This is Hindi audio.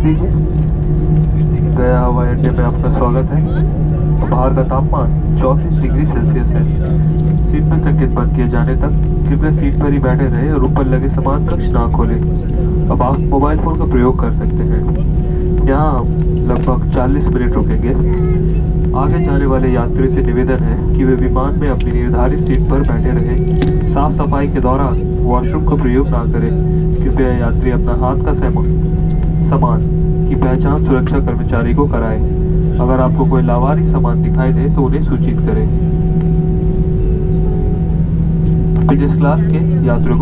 दीजिए। गया हवाई अड्डे में आपका स्वागत है। बाहर का तापमान 34 डिग्री सेल्सियस है। सीट में संकेत बंद किए जाने तक कृपया सीट पर ही बैठे रहे और ऊपर लगे सामान कक्ष ना खोलें। अब आप मोबाइल फोन का प्रयोग कर सकते हैं। यहाँ हम लगभग 40 मिनट रुकेंगे। आगे जाने वाले यात्री से निवेदन है कि वे विमान में अपनी निर्धारित सीट पर बैठे रहें। साफ सफाई के दौरान वॉशरूम का प्रयोग ना करें। कृपया यात्री अपना हाथ का सामान की पहचान सुरक्षा कर्मचारी को कराएं। अगर आपको कोई लावारिस सामान दिखाई दे तो उन्हें सूचित करें। बिजनेस क्लास के यात्रियों